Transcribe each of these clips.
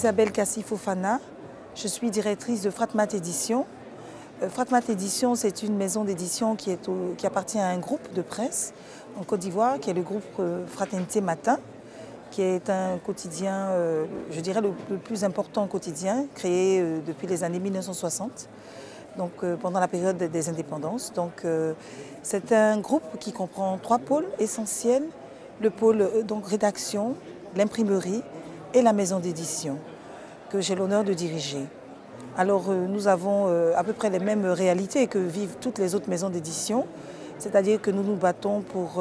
Isabelle Kassi-Fofana, je suis directrice de Fratmat Édition. Fratmat Édition, c'est une maison d'édition qui appartient à un groupe de presse en Côte d'Ivoire, qui est le groupe Fraternité Matin, qui est un quotidien, je dirais le plus important quotidien, créé depuis les années 1960, donc pendant la période des indépendances. C'est un groupe qui comprend 3 pôles essentiels, le pôle rédaction, l'imprimerie et la maison d'édition, que j'ai l'honneur de diriger. Alors nous avons à peu près les mêmes réalités que vivent toutes les autres maisons d'édition, c'est-à-dire que nous nous battons pour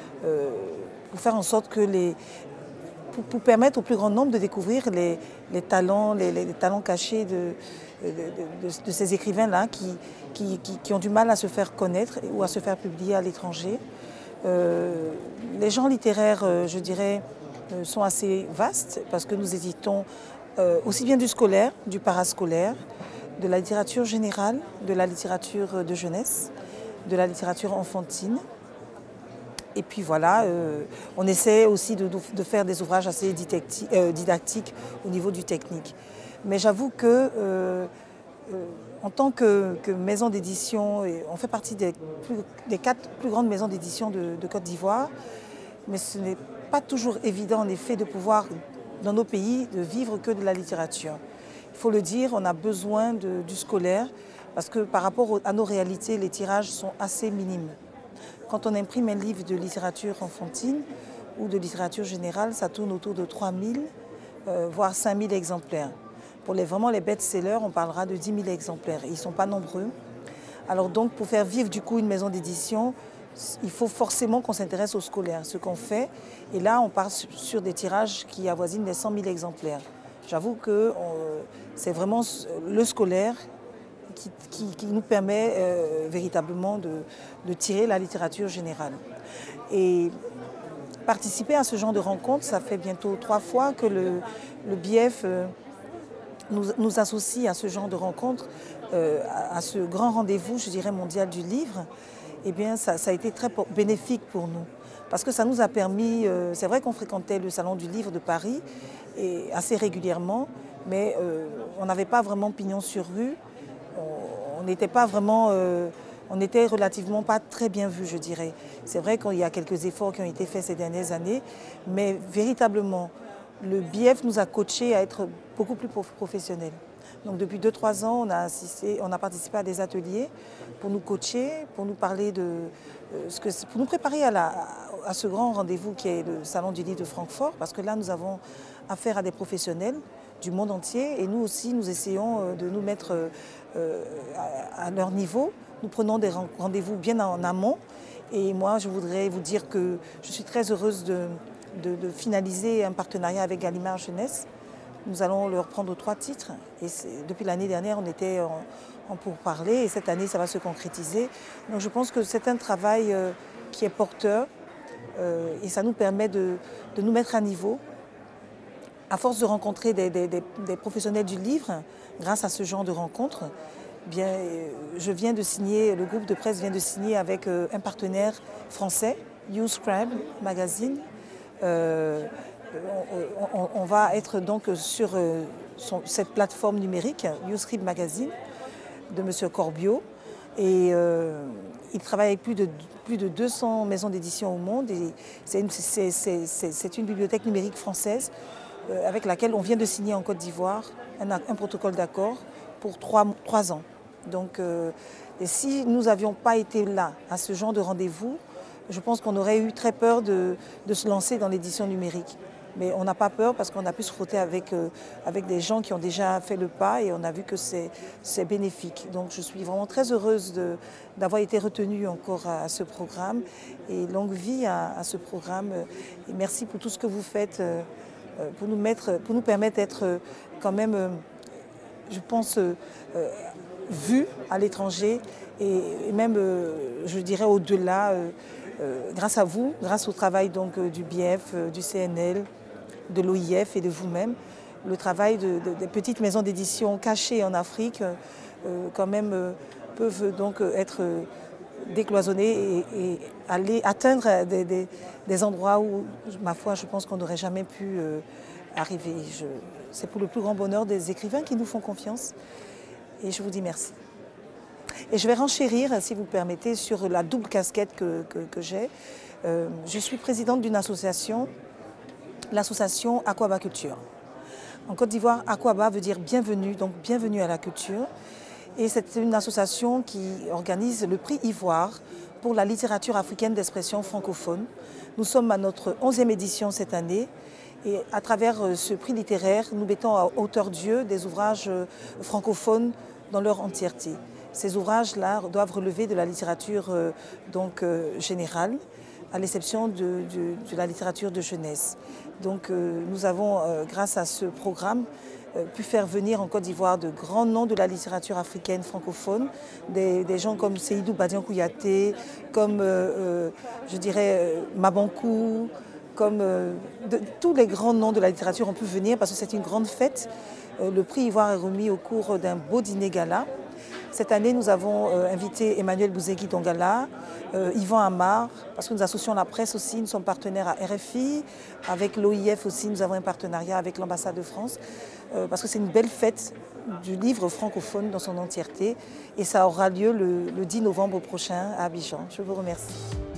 faire en sorte que pour permettre au plus grand nombre de découvrir les talents cachés de ces écrivains-là qui ont du mal à se faire connaître ou à se faire publier à l'étranger. Les genres littéraires, je dirais, sont assez vastes parce que nous éditons aussi bien du scolaire, du parascolaire, de la littérature générale, de la littérature de jeunesse, de la littérature enfantine. Et puis voilà, on essaie aussi de faire des ouvrages assez didactiques au niveau du technique. Mais j'avoue que en tant que maison d'édition, on fait partie des 4 plus grandes maisons d'édition de Côte d'Ivoire, mais ce n'est pas toujours évident en effet de pouvoir, dans nos pays, de vivre que de la littérature. Il faut le dire, on a besoin du scolaire parce que par rapport à nos réalités, les tirages sont assez minimes. Quand on imprime un livre de littérature enfantine ou de littérature générale, ça tourne autour de 3000, voire 5000 exemplaires. Pour vraiment les best-sellers, on parlera de 10 000 exemplaires. Ils ne sont pas nombreux. Alors donc, pour faire vivre du coup une maison d'édition, il faut forcément qu'on s'intéresse au scolaire, ce qu'on fait. Et là, on part sur des tirages qui avoisinent les 100 000 exemplaires. J'avoue que c'est vraiment le scolaire qui nous permet véritablement de tirer la littérature générale. Et participer à ce genre de rencontre, ça fait bientôt 3 fois que le BIEF nous associe à ce genre de rencontre, à ce grand rendez-vous, je dirais, mondial du livre. Eh bien, ça a été très bénéfique pour nous. Parce que ça nous a permis, c'est vrai qu'on fréquentait le Salon du Livre de Paris assez régulièrement, mais on n'avait pas vraiment pignon sur rue. On n'était pas vraiment, on était relativement pas très bien vus, je dirais. C'est vrai qu'il y a quelques efforts qui ont été faits ces dernières années, mais véritablement, le BIEF nous a coachés à être beaucoup plus professionnels. Donc depuis 2-3 ans, on a participé à des ateliers pour nous coacher, pour nous parler pour nous préparer à ce grand rendez-vous qui est le Salon du Livre de Francfort, parce que là, nous avons affaire à des professionnels du monde entier et nous aussi, nous essayons de nous mettre à leur niveau. Nous prenons des rendez-vous bien en amont et moi, je voudrais vous dire que je suis très heureuse de finaliser un partenariat avec Gallimard Jeunesse. Nous allons leur prendre 3 titres et depuis l'année dernière, on était en pourparlers et cette année, ça va se concrétiser. Donc je pense que c'est un travail qui est porteur et ça nous permet de nous mettre à niveau. À force de rencontrer des professionnels du livre, grâce à ce genre de rencontres, bien, le groupe de presse vient de signer avec un partenaire français, YouScribe Magazine. On va être donc sur cette plateforme numérique, YouScribe Magazine, de M. Corbiot. Et il travaille avec plus de 200 maisons d'édition au monde. C'est une bibliothèque numérique française avec laquelle on vient de signer en Côte d'Ivoire un protocole d'accord pour 3 ans. Donc, et si nous n'avions pas été là à ce genre de rendez-vous, je pense qu'on aurait eu très peur de se lancer dans l'édition numérique. Mais on n'a pas peur parce qu'on a pu se frotter avec des gens qui ont déjà fait le pas et on a vu que c'est bénéfique. Donc je suis vraiment très heureuse d'avoir été retenue encore à ce programme et longue vie à ce programme. Et merci pour tout ce que vous faites pour nous permettre d'être quand même, je pense, vus à l'étranger et même, je dirais, au-delà, grâce à vous, grâce au travail donc, du BIEF, du CNL, de l'OIF et de vous-même, le travail des petites maisons d'édition cachées en Afrique quand même peuvent donc être décloisonnées et aller atteindre des endroits où, ma foi, je pense qu'on n'aurait jamais pu arriver. C'est pour le plus grand bonheur des écrivains qui nous font confiance. Et je vous dis merci. Et je vais renchérir, si vous le permettez, sur la double casquette que j'ai. Je suis présidente d'une association, l'association Aquaba Culture. En Côte d'Ivoire, Aquaba veut dire bienvenue, donc bienvenue à la culture. Et c'est une association qui organise le prix Ivoire pour la littérature africaine d'expression francophone. Nous sommes à notre 11e édition cette année. Et à travers ce prix littéraire, nous mettons à hauteur d'yeux des ouvrages francophones dans leur entièreté. Ces ouvrages-là doivent relever de la littérature générale, à l'exception de la littérature de jeunesse. Donc nous avons, grâce à ce programme, pu faire venir en Côte d'Ivoire de grands noms de la littérature africaine francophone, des gens comme Seydou Badian Kouyaté, comme je dirais Mabankou, comme tous les grands noms de la littérature ont pu venir parce que c'est une grande fête. Le prix Ivoire est remis au cours d'un beau dîner gala. Cette année, nous avons invité Emmanuel Bouzegui Dongala, Yvan Amar, parce que nous associons la presse aussi, nous sommes partenaires à RFI, avec l'OIF aussi, nous avons un partenariat avec l'ambassade de France, parce que c'est une belle fête du livre francophone dans son entièreté, et ça aura lieu le 10 novembre prochain à Abidjan. Je vous remercie.